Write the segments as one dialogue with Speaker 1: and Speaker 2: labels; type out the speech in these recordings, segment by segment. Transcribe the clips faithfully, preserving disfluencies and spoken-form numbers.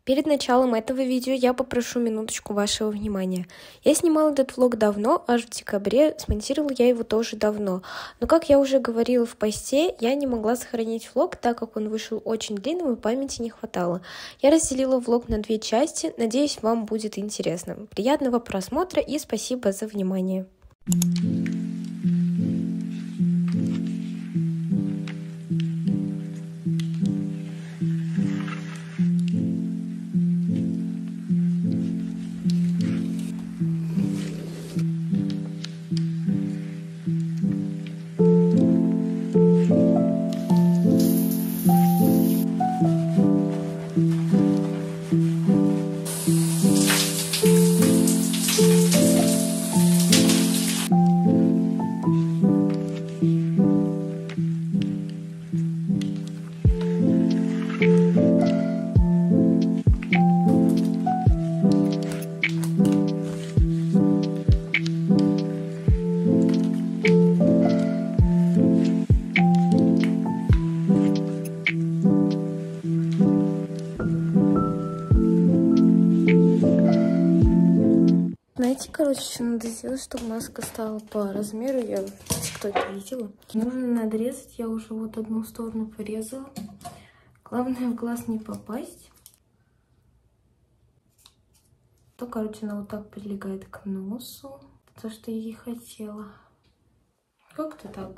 Speaker 1: Перед началом этого видео я попрошу минуточку вашего внимания. Я снимала этот влог давно, аж в декабре, смонтировала я его тоже давно. Но, как я уже говорила в посте, я не могла сохранить влог, так как он вышел очень длинным и памяти не хватало. Я разделила влог на две части, надеюсь, вам будет интересно. Приятного просмотра и спасибо за внимание. Знаете, короче, что надо сделать, чтобы маска стала по размеру. Я в ТикТоке видела. Нужно надрезать. Я уже вот одну сторону порезала. Главное в глаз не попасть. То, короче, она вот так прилегает к носу. То, что я и хотела. Как-то так.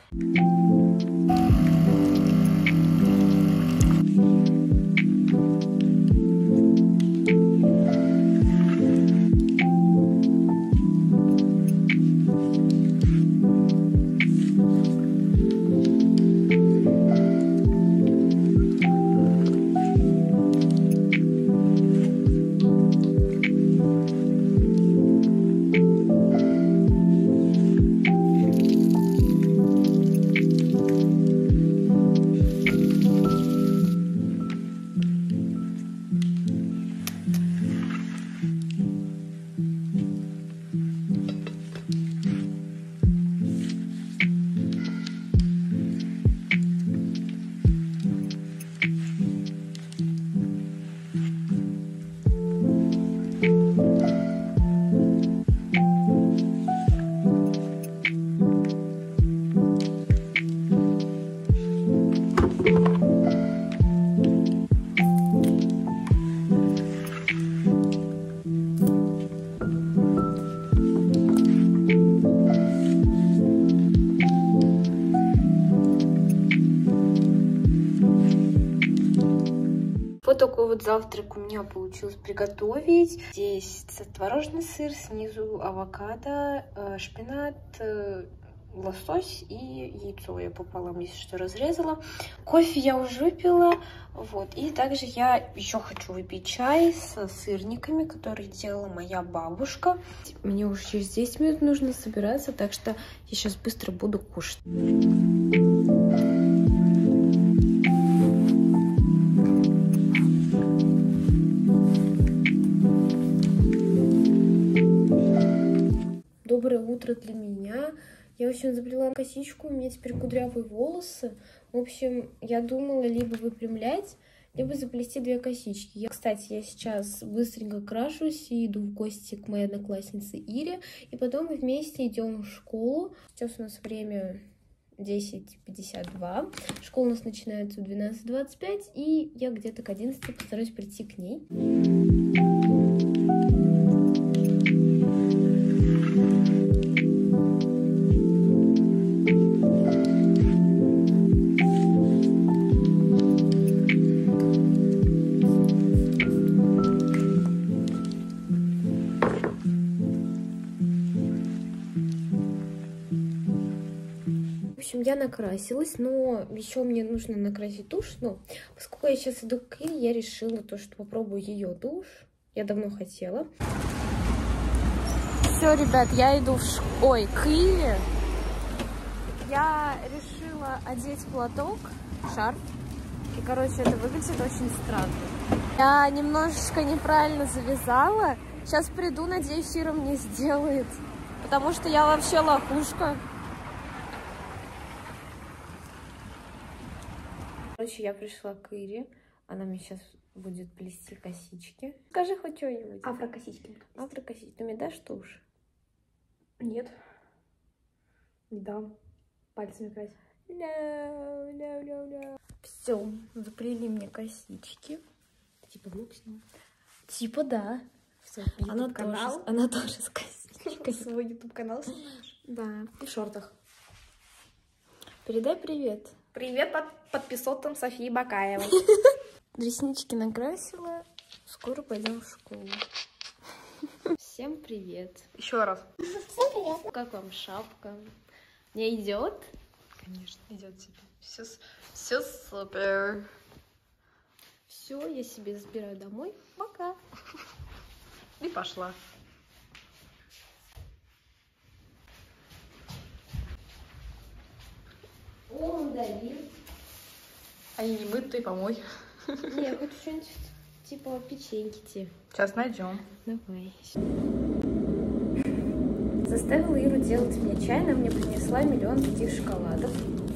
Speaker 1: Вот такой вот завтрак у меня получилось приготовить. Здесь творожный сыр, снизу авокадо, шпинат, лосось и яйцо я пополам, если что, разрезала. Кофе я уже выпила. Вот. И также я еще хочу выпить чай с сырниками, который делала моя бабушка. Мне уже через десять минут нужно собираться, так что я сейчас быстро буду кушать. Доброе утро для меня. Я, в общем, заплела косичку, у меня теперь кудрявые волосы. В общем, я думала либо выпрямлять, либо заплести две косички. Я, кстати, я сейчас быстренько крашусь и иду в гости к моей однокласснице Ире. И потом мы вместе идем в школу. Сейчас у нас время десять пятьдесят два. Школа у нас начинается в двенадцать двадцать пять, и я где-то к одиннадцати постараюсь прийти к ней. В общем, я накрасилась, но еще мне нужно накрасить тушь. Но поскольку я сейчас иду к Ире, я решила то, что попробую ее тушь. Я давно хотела. Все, ребят, я иду в ш... Ой, к Ире. Я решила одеть платок, шарф. И, короче, это выглядит очень странно. Я немножечко неправильно завязала. Сейчас приду, надеюсь, Ира мне сделает. Потому что я вообще лохушка. Короче, я пришла к Ире. Она мне сейчас будет плести косички. Скажи хоть что-нибудь.
Speaker 2: Афрокосички.
Speaker 1: Афрокосички. Ты мне дашь тушь?
Speaker 2: Нет. Не дам. Пальцами красить.
Speaker 1: No, no, no, no. Все, заплели мне косички.
Speaker 2: Типа влог снял.
Speaker 1: Типа да. Она тоже, она тоже с косичкой.
Speaker 2: Свой ютуб-канал снимаешь?
Speaker 1: Да.
Speaker 2: И в шортах.
Speaker 1: Передай привет.
Speaker 2: Привет под подписотам Софии Бакаевой.
Speaker 1: Реснички накрасила. Скоро пойдем в школу. Всем привет.
Speaker 2: Еще раз.
Speaker 1: Всем привет. Как вам шапка? Не идет?
Speaker 2: Конечно, идет тебе. Все, все супер.
Speaker 1: Все, я себе забираю домой. Пока.
Speaker 2: И пошла.
Speaker 1: О, Давид.
Speaker 2: Они не мытые, помой.
Speaker 1: Не, я хочу что-нибудь типа печеньки тебе.
Speaker 2: Сейчас найдем.
Speaker 1: Давай. Заставила Иру делать мне чай, она мне принесла миллион таких шоколадов.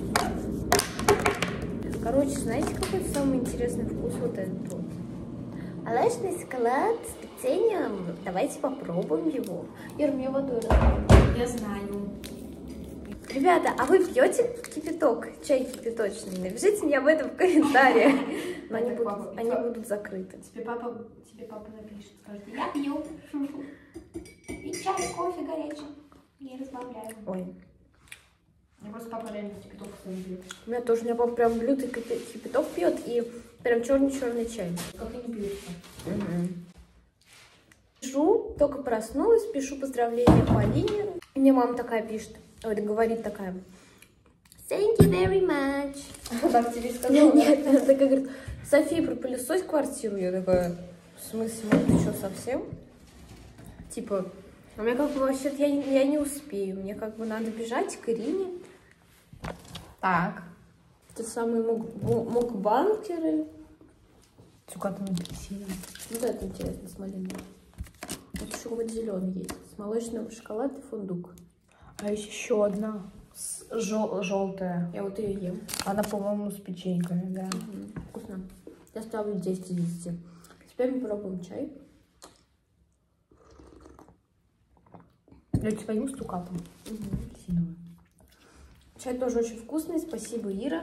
Speaker 1: Короче, знаете, какой самый интересный вкус вот этот вот? Молочный шоколад с печеньем. Давайте попробуем его. Ир, мне водой разбавь.
Speaker 2: Я знаю.
Speaker 1: Ребята, а вы пьете кипяток, чай кипяточный? Напишите мне об этом в комментариях. Но они будут, они будут закрыты.
Speaker 2: Тебе папа, тебе папа напишет, скажет, я пью. И чай, кофе горячий. Не разбавляю.
Speaker 1: Ой.
Speaker 2: Мне просто папа реально кипяток своим пьет.
Speaker 1: У меня тоже, у меня папа прям лютый кипяток пьет и прям черный-черный чай.
Speaker 2: Как и не пьется.
Speaker 1: Угу. Пишу, только проснулась, пишу поздравления Полине. Мне мама такая пишет, ой, говорит такая, thank you very much.
Speaker 2: Так тебе сказала?
Speaker 1: Нет, она такая говорит, София, пропылесось квартиру. Я такая, в смысле, ну ты что, совсем? Типа, у меня как бы вообще, я, я не успею, мне как бы надо бежать к Ирине.
Speaker 2: Так.
Speaker 1: Те самые мук, мукбанкеры.
Speaker 2: С цукатом апельсином.
Speaker 1: Вот это интересно, с малиной. Вот еще какой-то зеленый есть. С молочным шоколад и фундук.
Speaker 2: А есть еще одна. Жел желтая.
Speaker 1: Я вот ее ем.
Speaker 2: Она, по-моему, с печеньками, да.
Speaker 1: Угу. Вкусно. Я ставлю десять из десяти. Теперь мы пробуем чай.
Speaker 2: Я тебе возьму с цукатом.
Speaker 1: Угу. Чай тоже очень вкусный. Спасибо, Ира.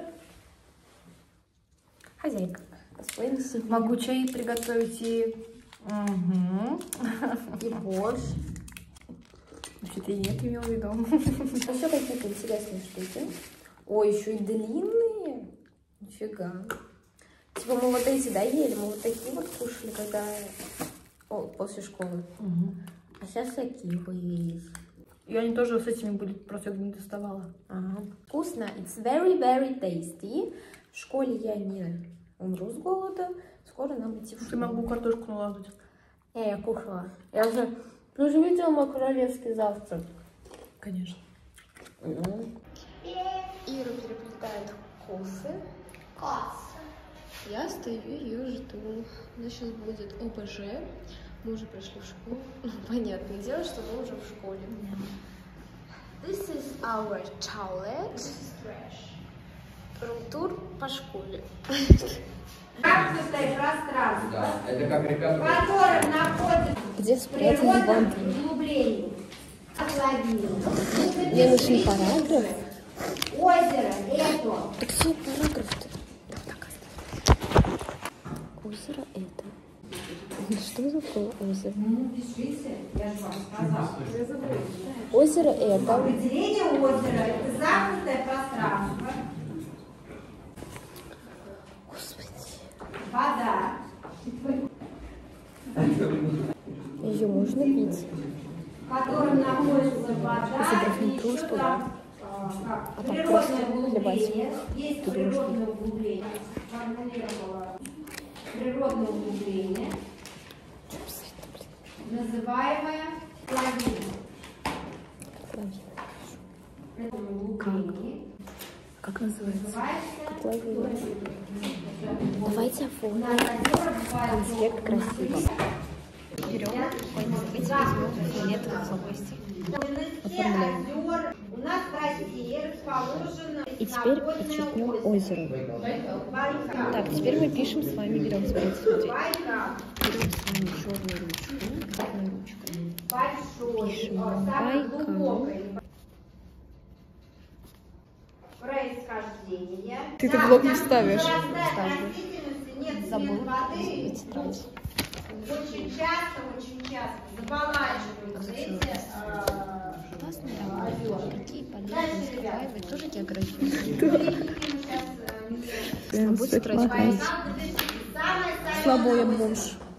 Speaker 1: Хозяйка.
Speaker 2: Могу чай приготовить и... Угу.
Speaker 1: И борщ.
Speaker 2: Вообще-то и нет, имел в виду.
Speaker 1: А еще какие-то интересные штуки. Ой, еще и длинные. Нифига. Типа мы вот эти, да, ели? Мы вот такие вот кушали, когда... О, после школы.
Speaker 2: Угу.
Speaker 1: А сейчас такие появились.
Speaker 2: И они тоже с этими были, просто их не доставала.
Speaker 1: Ага. Вкусно. It's very, very tasty. В школе я не умру с голода. Скоро нам идти в школу.
Speaker 2: Ты могу картошку наладить.
Speaker 1: Не, я кушала. Я уже... Ты уже видела мой королевский завтрак?
Speaker 2: Конечно.
Speaker 1: Mm-hmm. Ира переплетает косы.
Speaker 3: Косы.
Speaker 1: Я стою, ее жду. У нас сейчас будет О Б Ж. Мы уже пришли в школу. Понятное дело, что мы уже в школе. This is our toilet. This is trash. Рум-тур по школе.
Speaker 3: Замкнутое пространство,
Speaker 4: Да, это как ребята,
Speaker 3: в котором находится
Speaker 1: Где спрятаны банки?
Speaker 3: углубление, отловил.
Speaker 1: Мне нужен параграф.
Speaker 3: Озеро это.
Speaker 1: Так все параграф-то. Так, оставь. Озеро это. Что такое озеро?
Speaker 3: Ну, пишите, я же вам сказала.
Speaker 1: Озеро это.
Speaker 3: Определение озера – это замкнутое пространство.
Speaker 1: Господи.
Speaker 3: Вода.
Speaker 1: Ее можно пить.
Speaker 3: В котором находится вода.
Speaker 1: Если
Speaker 3: и
Speaker 1: что ли?
Speaker 3: там,
Speaker 1: А
Speaker 3: как,
Speaker 1: так
Speaker 3: природное
Speaker 1: просто
Speaker 3: углубление. Есть
Speaker 1: Ты думаешь,
Speaker 3: природное углубление. Сформулировала природное углубление, называемое плавина. Это углубление.
Speaker 1: Как называется?
Speaker 3: Называется
Speaker 1: Давайте оформим. Конспект красиво. Берем, давайте возьмем фиолетовый фломастер. Оформляем.
Speaker 3: нас в России расположено
Speaker 1: И теперь подчеркнем озеро.
Speaker 3: Байкал.
Speaker 1: Так, теперь мы пишем с вами, берем, смотрите, смотрите.
Speaker 3: Байкал.
Speaker 1: Берем с вами черную ручку, черной ручкой.
Speaker 3: Большой.
Speaker 1: Пишем
Speaker 3: О, самое
Speaker 1: Байкал.
Speaker 3: глубокое происхождение.
Speaker 1: Ты это в
Speaker 3: Да,
Speaker 1: блог не
Speaker 3: там
Speaker 1: вставишь.
Speaker 3: зарастает
Speaker 1: Вставлю.
Speaker 3: растительностью, нет
Speaker 1: Забыл
Speaker 3: цвет воды.
Speaker 1: тетрадь.
Speaker 3: Очень часто, очень часто заболачиваются эти а,
Speaker 1: Классные
Speaker 3: а,
Speaker 1: работы.
Speaker 3: озера.
Speaker 1: Какие полезные
Speaker 3: Дальше, ребята.
Speaker 1: скопаивать. Тоже география.
Speaker 3: Рыбники мы сейчас, а, несем.
Speaker 1: Слабо тетрадь хранить.
Speaker 3: Самое
Speaker 1: Слабо я
Speaker 3: соленое
Speaker 1: бомж.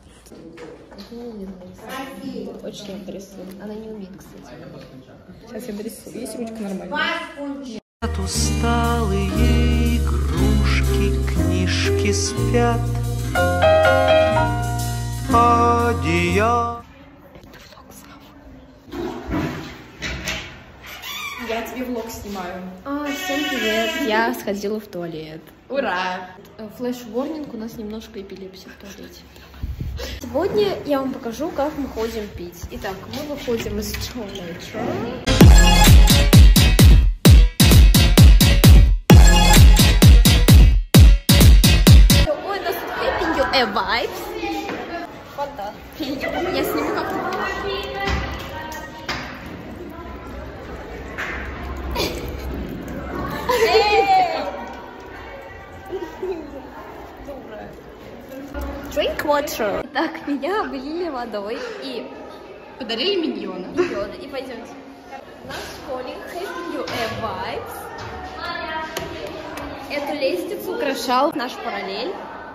Speaker 3: России.
Speaker 1: Очень ярко рисует. Она не умеет, кстати. Сейчас я дорисую. Есть ручка нормальная?
Speaker 3: Вас
Speaker 4: От усталые игрушки, книжки спят, одеяло.
Speaker 5: Я тебе влог снимаю.
Speaker 1: А, всем привет. Я сходила в туалет.
Speaker 5: Ура!
Speaker 1: Флэш-ворнинг, у нас немножко эпилепсия в туалете. Сегодня я вам покажу, как мы ходим пить. Итак, мы выходим из туалета. Ой, у нас тут Happy New Year vibes. Фонтан. Я сниму как-то. Drink water. Так, меня облили водой и
Speaker 5: Подарили миньона.
Speaker 1: миньоны. И пойдемте. Наш школьник Happy New Year vibes. Эту лестницу украшал наш параллель.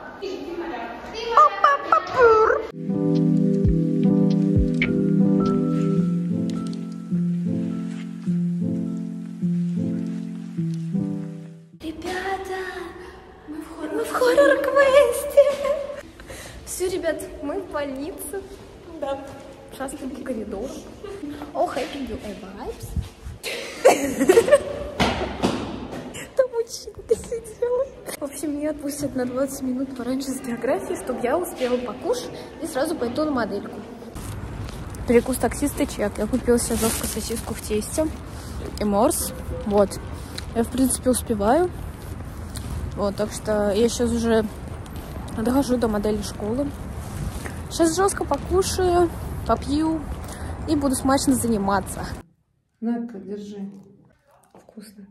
Speaker 1: Ребята, мы в хоррор, мы в хоррор-квесте. Все, ребят, мы в больнице. Да. Шастаем по коридору. О, Happy New Year vibes. Там училка сидела. В общем, меня отпустят на двадцать минут пораньше с географии, чтобы я успела покушать и сразу пойду на модельку. Перекус таксиста чек. Я купила себе жесткую сосиску в тесте и морс. Вот. Я, в принципе, успеваю. Вот, так что я сейчас уже дохожу до модели школы. Сейчас жестко покушаю, попью и буду смачно заниматься.
Speaker 5: На-ка, держи.
Speaker 1: Вкусно.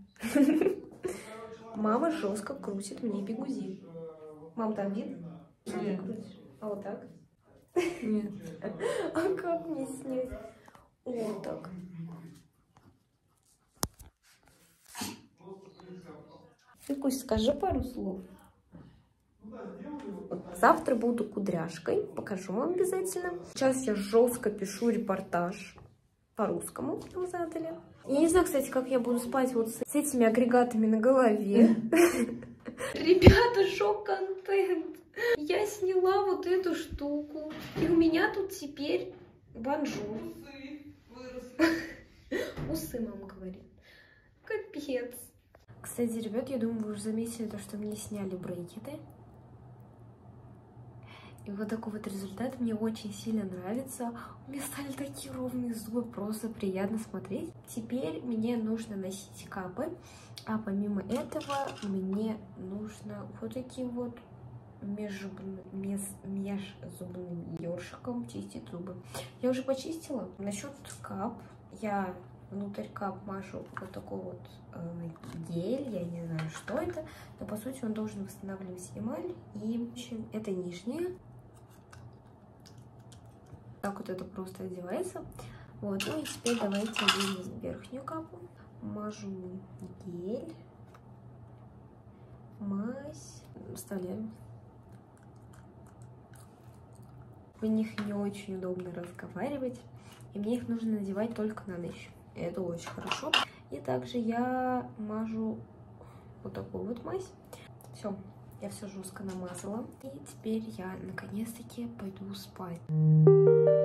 Speaker 1: Мама жестко крутит мне бигузи. Мам, там видно? Что ты крутишь? А вот так?
Speaker 5: Нет.
Speaker 1: А как мне снять? Вот так. Викусь, скажи пару слов. Завтра буду кудряшкой. Покажу вам обязательно. Сейчас я жестко пишу репортаж по-русскому. Вы задали. Я не знаю, кстати, как я буду спать вот с этими агрегатами на голове. Ребята, шок-контент. Я сняла вот эту штуку. И у меня тут теперь бонжур. Усы, мама говорит. Капец. Кстати, ребят, я думаю, вы уже заметили то, что мне сняли брекеты. И вот такой вот результат мне очень сильно нравится. У меня стали такие ровные зубы, просто приятно смотреть. Теперь мне нужно носить капы. А помимо этого мне нужно вот таким вот межзубным, межзубным ёршиком чистить зубы. Я уже почистила. Насчет кап, я внутрь кап мажу вот такой вот э, гель, я не знаю, что это, но по сути он должен восстанавливать эмаль. И в общем, это нижняя. Так вот это просто одевается. Вот, ну и теперь давайте оденем верхнюю капу. Мажу гель, мазь, вставляю. В них не очень удобно разговаривать, и мне их нужно надевать только на ночь. Это очень хорошо. И также я мажу вот такую вот мазь. Все, я все жестко намазала. И теперь я наконец-таки пойду спать.